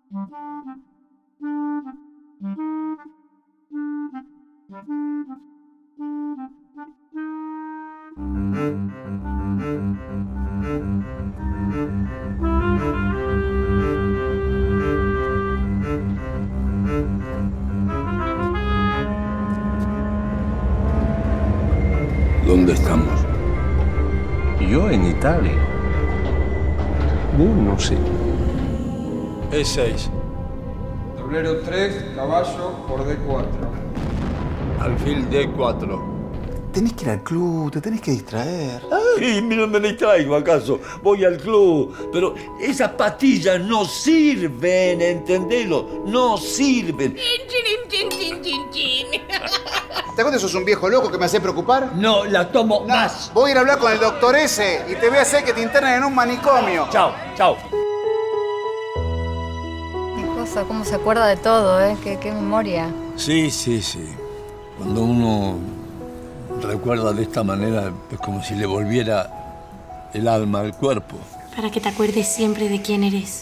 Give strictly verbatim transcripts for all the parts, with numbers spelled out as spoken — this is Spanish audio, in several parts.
¿Dónde estamos? Yo en Italia. No, no sé. E seis. Tablero tres, caballo por D cuatro. Alfil D cuatro. Tenés que ir al club, te tenés que distraer. Ay, no me distraigo, ¿acaso? Voy al club, pero esas pastillas no sirven, ¿entendelo? No sirven. ¿Te acuerdas que sos un viejo loco que me hace preocupar? No, la tomo No, más. voy a ir a hablar con el doctor ese y te voy a hacer que te internen en un manicomio. Chao, chao. Qué cosa, cómo se acuerda de todo, ¿eh? Qué, qué memoria. Sí, sí, sí. Cuando uno recuerda de esta manera, es como si le volviera el alma al cuerpo. Para que te acuerdes siempre de quién eres.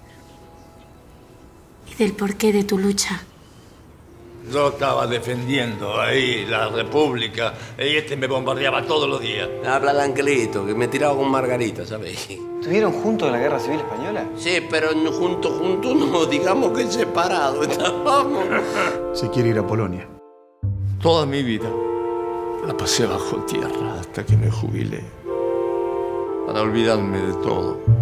Y del porqué de tu lucha. Yo estaba defendiendo ahí la República y este me bombardeaba todos los días. Habla el angelito, que me tiraba con Margarita, ¿sabes? ¿Estuvieron juntos en la Guerra Civil Española? Sí, pero juntos, juntos no, digamos que separados estábamos. Se quiere ir a Polonia. Toda mi vida la pasé bajo tierra hasta que me jubilé. Para olvidarme de todo.